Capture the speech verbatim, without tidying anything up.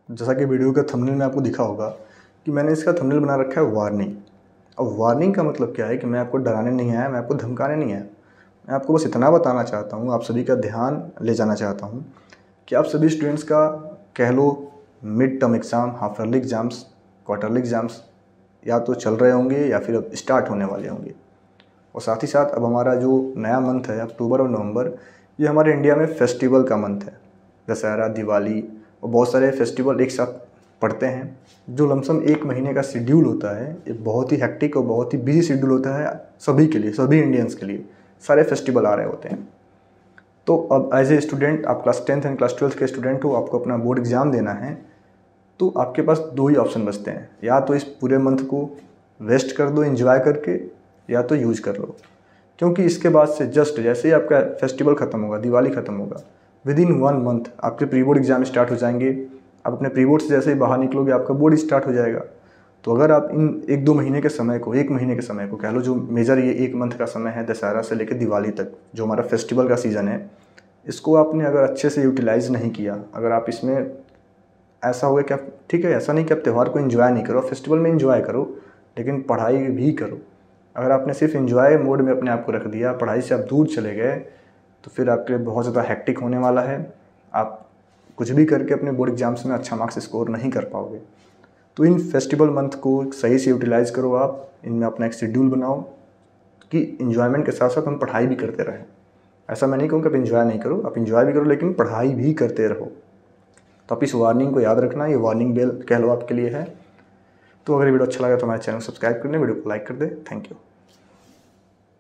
जैसा कि वीडियो के थंबनेल में आपको दिखा होगा कि मैंने इसका थंबनेल बना रखा है वार्निंग। अब वार्निंग का मतलब क्या है कि मैं आपको डराने नहीं आया, मैं आपको धमकाने नहीं आया। मैं आपको बस इतना बताना चाहता हूँ, आप सभी का ध्यान ले जाना चाहता हूँ कि आप सभी स्टूडेंट्स का कह लो mid term exam, half yearly exams, quarterly exams या तो चल रहे होंगे या फिर अब स्टार्ट होने वाले होंगे। और साथ ही साथ अब हमारा जो नया मंथ है अक्टूबर और नवंबर, ये हमारे इंडिया में फेस्टिवल का मंथ है। दशहरा, दिवाली और बहुत सारे फेस्टिवल एक साथ पड़ते हैं। जो लमसम एक महीने का शेड्यूल होता है, ये बहुत ही हेक्टिक और बहुत ही बिजी शेड्यूल होता है सभी के लिए, सभी इंडियंस के लिए। सारे फेस्टिवल आ रहे होते हैं। तो अब एज ए स्टूडेंट, आप class tenth and class twelfth के स्टूडेंट हो, आपको अपना बोर्ड एग्ज़ाम देना है, तो आपके पास दो ही ऑप्शन बचते हैं। या तो इस पूरे मंथ को वेस्ट कर दो एंजॉय करके, या तो यूज कर लो। क्योंकि इसके बाद से जस्ट जैसे ही आपका फेस्टिवल ख़त्म होगा, दिवाली ख़त्म होगा, विद इन वन मंथ आपके प्री बोर्ड एग्जाम स्टार्ट हो जाएंगे। आप अपने प्री बोर्ड से जैसे ही बाहर निकलोगे, आपका बोर्ड स्टार्ट हो जाएगा। तो अगर आप इन एक दो महीने के समय को, एक महीने के समय को कह लो, जो मेजर ये एक मंथ का समय है दशहरा से लेकर दिवाली तक, जो हमारा फेस्टिवल का सीज़न है, इसको आपने अगर अच्छे से यूटिलाइज़ नहीं किया, अगर आप इसमें ऐसा हो गया कि आप, ठीक है, ऐसा नहीं कि आप त्यौहार को एंजॉय नहीं करो, फेस्टिवल में एंजॉय करो, लेकिन पढ़ाई भी करो। अगर आपने सिर्फ एंजॉय मोड में अपने आप को रख दिया, पढ़ाई से आप दूर चले गए, तो फिर आपके लिए बहुत ज़्यादा हेक्टिक होने वाला है। आप कुछ भी करके अपने बोर्ड एग्जाम्स में अच्छा मार्क्स स्कोर नहीं कर पाओगे। तो इन फेस्टिवल मंथ को सही से यूटिलाइज़ करो, आप इनमें अपना एक शेड्यूल बनाओ कि इन्जॉयमेंट के साथ साथ हम पढ़ाई भी करते रहें। ऐसा मैं नहीं कहूँगा कि आप इन्जॉय नहीं करो, आप इन्जॉय भी करो, लेकिन पढ़ाई भी करते रहो। तो आप इस वार्निंग को याद रखना, ये वार्निंग बेल कह लो आपके लिए है। तो अगर वीडियो अच्छा लगा तो हमारे चैनल को सब्सक्राइब कर दें, वीडियो को लाइक कर दें। Thank you.